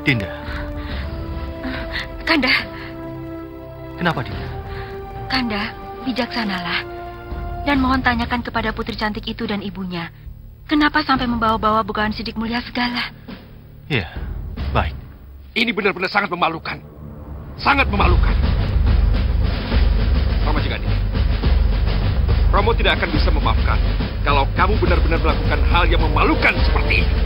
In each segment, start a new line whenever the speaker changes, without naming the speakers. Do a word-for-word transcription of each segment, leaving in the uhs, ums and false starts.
Dinda.
Kanda.
Kenapa, Dinda?
Kanda, bijaksanalah. Dan mohon tanyakan kepada putri cantik itu dan ibunya. Kenapa sampai membawa-bawa Begawan Sidik Mulia segala?
Ya, baik.
Ini benar-benar sangat memalukan. Sangat memalukan. Rama Jagani, Romo tidak akan bisa memaafkan kalau kamu benar-benar melakukan hal yang memalukan seperti ini.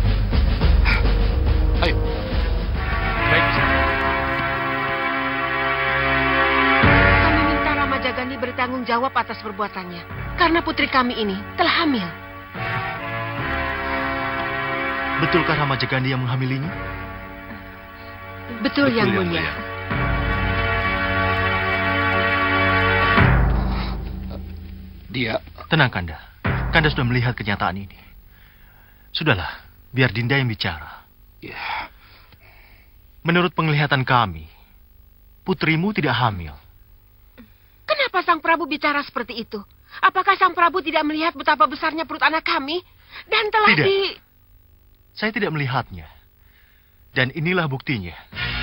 Ayo. Baik.
Kami minta Rama Jagani bertanggung jawab atas perbuatannya. Karena putri kami ini telah hamil.
Betulkah Rama Jagani yang menghamilinya?
Betul,
Betul
Yang
yang
Mulia.
mulia. Dia...
Tenang, Kanda. Kanda sudah melihat kenyataan ini. Sudahlah, biar Dinda yang bicara.
Ya.
Menurut penglihatan kami, putrimu tidak hamil.
Kenapa Sang Prabu bicara seperti itu? Apakah Sang Prabu tidak melihat betapa besarnya perut anak kami? Dan telah
Tidak.
di...
Saya tidak melihatnya. Dan inilah buktinya.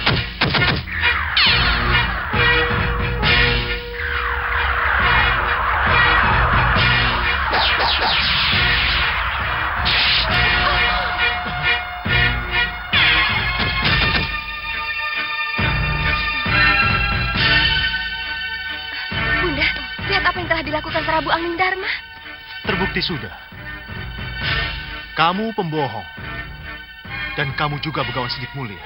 Bunda, lihat apa yang telah dilakukan Prabu Angling Dharma.
Terbukti sudah. Kamu pembohong. Dan kamu juga Begawan Sidik Mulia.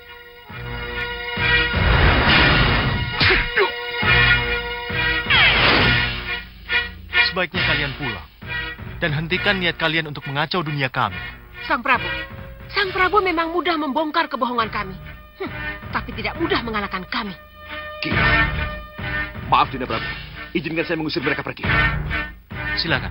Sebaiknya kalian pulang. Dan hentikan niat kalian untuk mengacau dunia kami.
Sang Prabu. Sang Prabu memang mudah membongkar kebohongan kami. Hm, tapi tidak mudah mengalahkan kami.
Ki. Maaf, Dinda Prabu. Izinkan saya mengusir mereka pergi.
Silakan.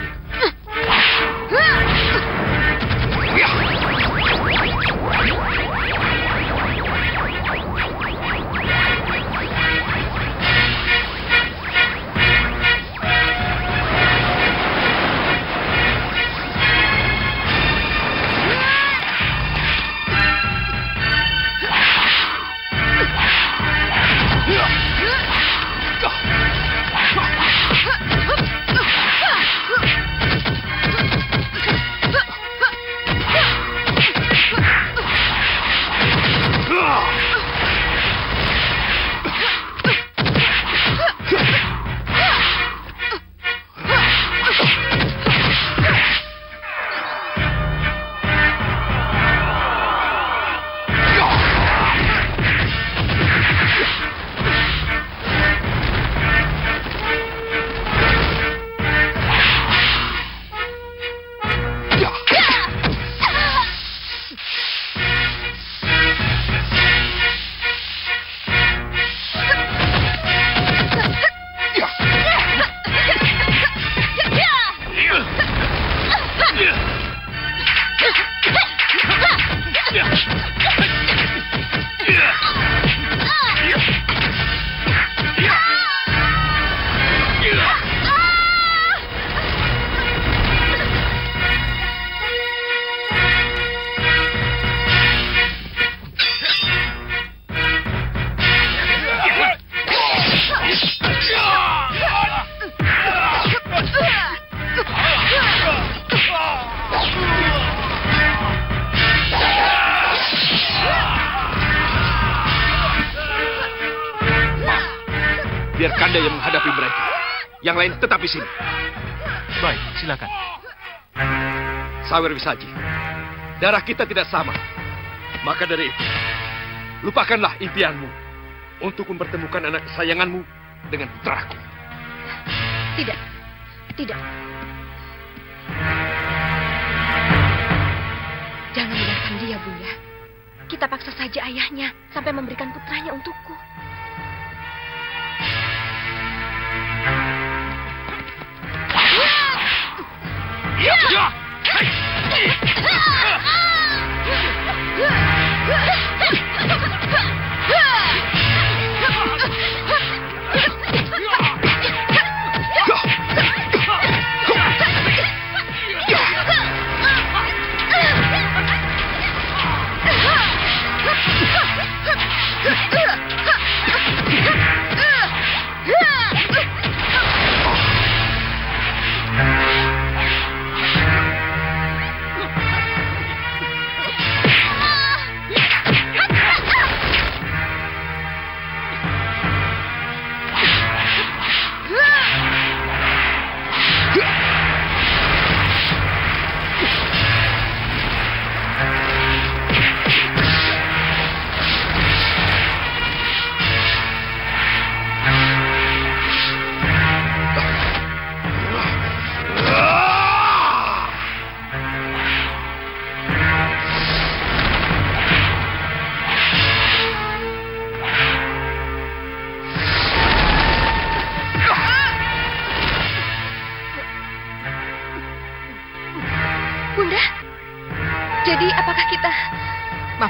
Biar Kanda yang menghadapi mereka. Yang lain tetap di sini.
Baik, silakan.
Sawer Wisaji, darah kita tidak sama. Maka dari itu, lupakanlah impianmu untuk mempertemukan anak kesayanganmu dengan putraku.
Tidak, tidak. Jangan biarkan dia, Bunda. Kita paksa saja ayahnya sampai memberikan putranya untukku.
Ya! Ya!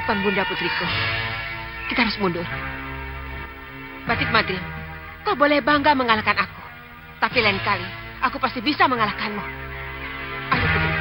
hadapan Bunda putriku. Kita harus mundur. Batik Madrim, kau boleh bangga mengalahkan aku. Tapi lain kali, aku pasti bisa mengalahkanmu. Ayo putriku.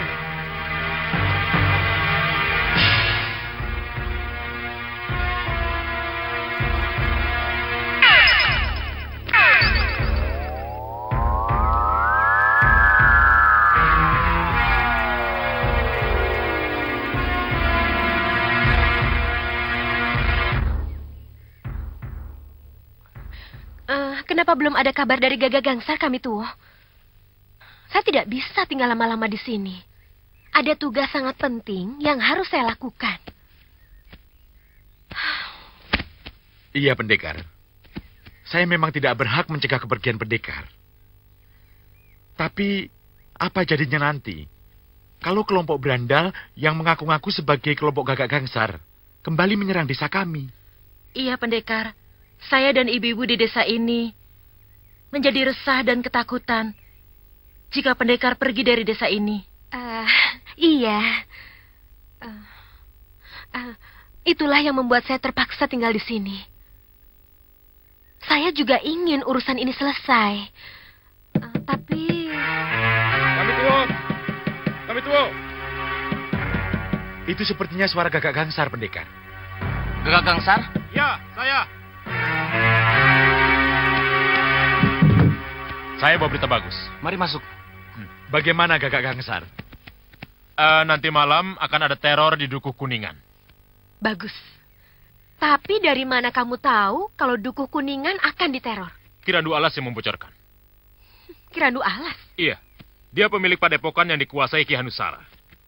Kenapa belum ada kabar dari Gagak Gangsar, kami Tuo? Saya tidak bisa tinggal lama-lama di sini. Ada tugas sangat penting yang harus saya lakukan.
Iya, pendekar. Saya memang tidak berhak mencegah kepergian pendekar. Tapi, apa jadinya nanti? Kalau kelompok berandal yang mengaku-ngaku sebagai kelompok Gagak Gangsar kembali menyerang desa kami.
Iya, pendekar. Saya dan ibu-ibu di desa ini menjadi resah dan ketakutan jika pendekar pergi dari desa ini. Uh, iya. Uh, uh, itulah yang membuat saya terpaksa tinggal di sini. Saya juga ingin urusan ini selesai. Uh, tapi...
Kami Tuo! Kami Tuo! Itu sepertinya suara Gagak Gangsar, pendekar.
Gagak Gangsar?
Ya, saya. Saya bawa berita bagus.
Mari masuk.
Bagaimana Gagak Gangsar?
Uh, nanti malam akan ada teror di Dukuh Kuningan.
Bagus. Tapi dari mana kamu tahu kalau Dukuh Kuningan akan diteror?
Kirandu Alas yang membocorkan.
Kirandu Alas?
Iya. Dia pemilik padepokan yang dikuasai Ki Hanusara.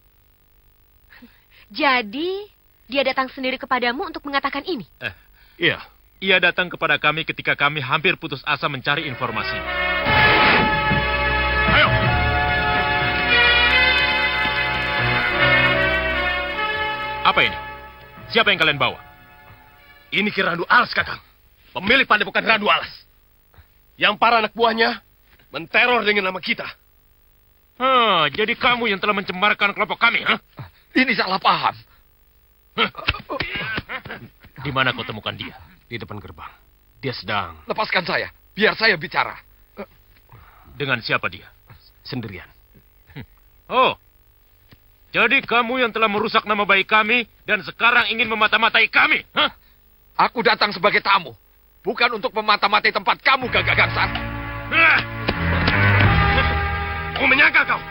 Jadi, dia datang sendiri kepadamu untuk mengatakan ini?
Eh, iya. Ia datang kepada kami ketika kami hampir putus asa mencari informasi. Ayo! Apa ini? Siapa yang kalian bawa?
Ini Ki Randu Alas, Kakang. Pemilik padepokan Randu Alas. Yang para anak buahnya menteror dengan nama kita.
Hah, jadi kamu yang telah mencemarkan kelompok kami, ha?
Ini salah paham.
Di mana kau temukan dia?
Di depan gerbang. Dia sedang...
Lepaskan saya. Biar saya bicara.
Dengan siapa dia?
Sendirian.
Oh. Jadi kamu yang telah merusak nama baik kami dan sekarang ingin memata-matai kami, hah?
Aku datang sebagai tamu. Bukan untuk memata-matai tempat kamu, Gagak Gangsar.
Aku menyangka kau.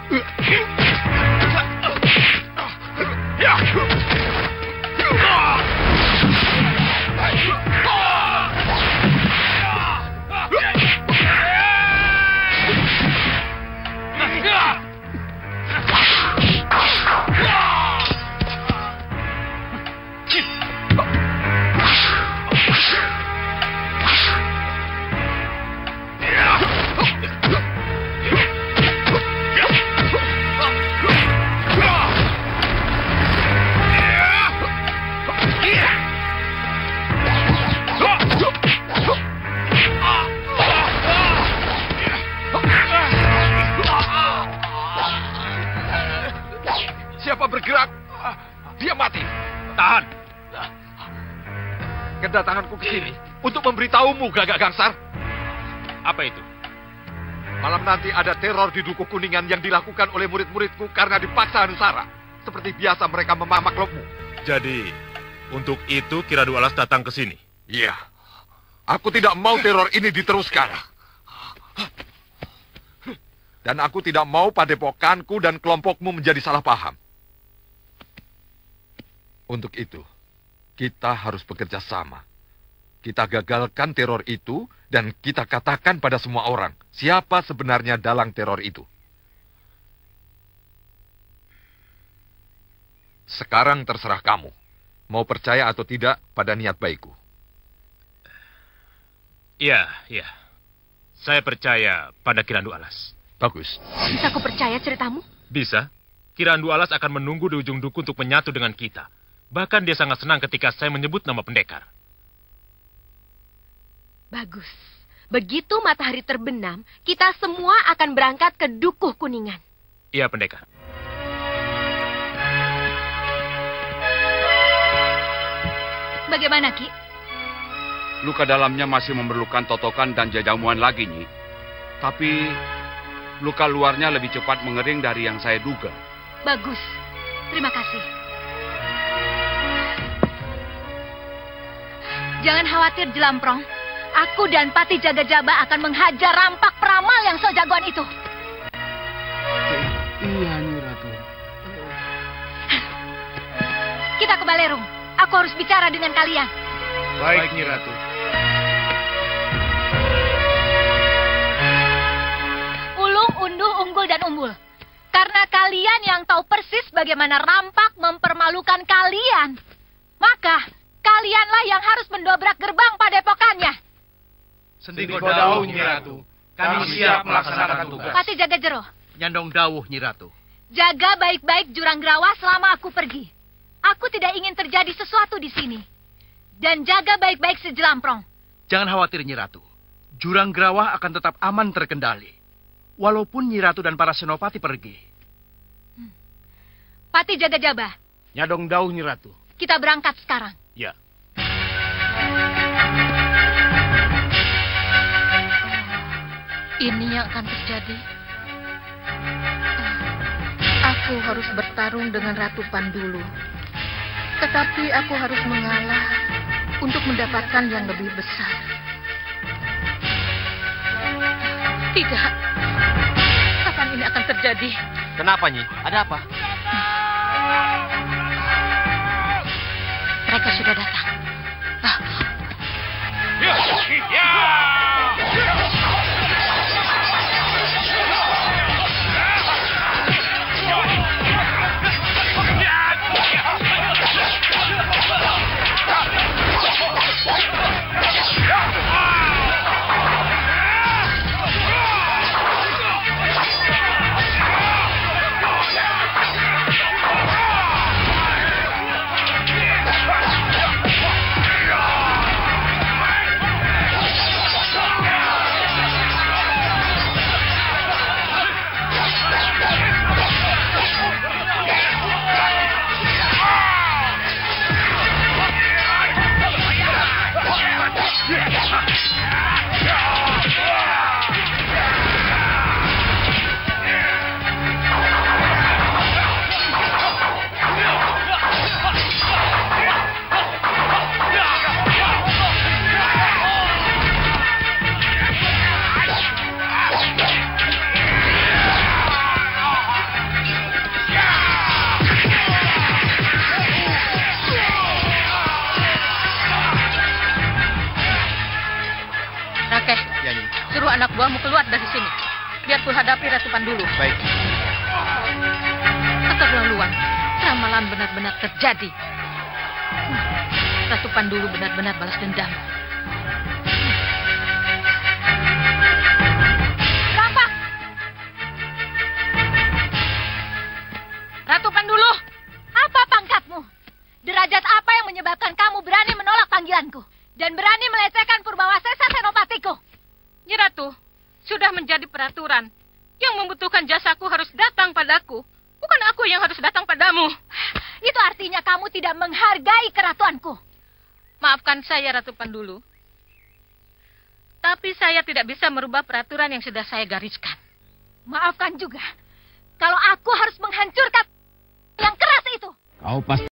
Siapa bergerak, dia mati.
Tahan.
Kedatanganku ke sini untuk memberitahumu, Gagak Gangsar.
Apa itu?
Malam nanti ada teror di Dukuh Kuningan yang dilakukan oleh murid-muridku karena dipaksa Hanusara. Seperti biasa mereka memamak klubmu.
Jadi, untuk itu Ki Randu Alas datang ke sini?
Iya. Aku tidak mau teror ini diteruskan. Dan aku tidak mau padepokanku dan kelompokmu menjadi salah paham. Untuk itu, kita harus bekerja sama. Kita gagalkan teror itu dan kita katakan pada semua orang siapa sebenarnya dalang teror itu. Sekarang terserah kamu. Mau percaya atau tidak pada niat baikku.
Iya, iya. Saya percaya pada Ki Randu Alas.
Bagus.
Bisa aku percaya ceritamu?
Bisa. Ki Randu Alas akan menunggu di ujung duku untuk menyatu dengan kita. Bahkan dia sangat senang ketika saya menyebut nama pendekar.
Bagus. Begitu matahari terbenam, kita semua akan berangkat ke Dukuh Kuningan.
Iya, pendekar.
Bagaimana, Ki?
Luka dalamnya masih memerlukan totokan dan jajamuan lagi, Nyi. Tapi luka luarnya lebih cepat mengering dari yang saya duga.
Bagus. Terima kasih. Jangan khawatir, Jelamprong. Aku dan Pati Jaga Jaba akan menghajar rampak peramal yang so jagoan itu.
Iya, Nyi Ratu.
Kita ke Balerung. Aku harus bicara dengan kalian.
Baik, Nyi Ratu.
Ulung, Unduh, Unggul, dan Umbul. Karena kalian yang tahu persis bagaimana rampak mempermalukan kalian, maka kalianlah yang harus mendobrak gerbang padepokannya.
Sendiko dawuh, Nyi Ratu. Kami siap melaksanakan tugas.
Pati Jaga Jero,
Nyandong dawuh, Nyi Ratu.
jaga baik-baik Jurang Grawa selama aku pergi. Aku tidak ingin terjadi sesuatu di sini. Dan jaga baik-baik si Jelamprong.
Jangan khawatir, Nyi Ratu. Jurang Grawah akan tetap aman terkendali. Walaupun Nyi Ratu dan para senopati pergi.
Hmm. Pati Jaga Jaba.
Nyandong dawuh, Nyi Ratu.
Kita berangkat sekarang.
Ya.
Ini yang akan terjadi. Aku harus bertarung dengan Ratu Pandulu. Tetapi aku harus mengalah untuk mendapatkan yang lebih besar. Tidak. Kapan ini akan terjadi?
Kenapa, Nyi? Ada apa?
Mereka sudah datang. Ah. Suruh anak buahmu keluar dari sini. Biar ku hadapi Ratu Pandulu.
Baik.
Keterlaluan. Ramalan benar-benar terjadi. Ratu Pandulu benar-benar balas dendam. Rampak! Ratu Pandulu, apa pangkatmu? Derajat apa yang menyebabkan kamu berani menolak panggilanku? Dan berani melecehkan Purbawasesa senopatiku?
Nyi Ratu, sudah menjadi peraturan. Yang membutuhkan jasaku harus datang padaku. Bukan aku yang harus datang padamu.
Itu artinya kamu tidak menghargai keratuanku.
Maafkan saya, Ratu Pandulu. Tapi saya tidak bisa merubah peraturan yang sudah saya gariskan.
Maafkan juga. Kalau aku harus menghancurkan yang keras itu.
Kau pasti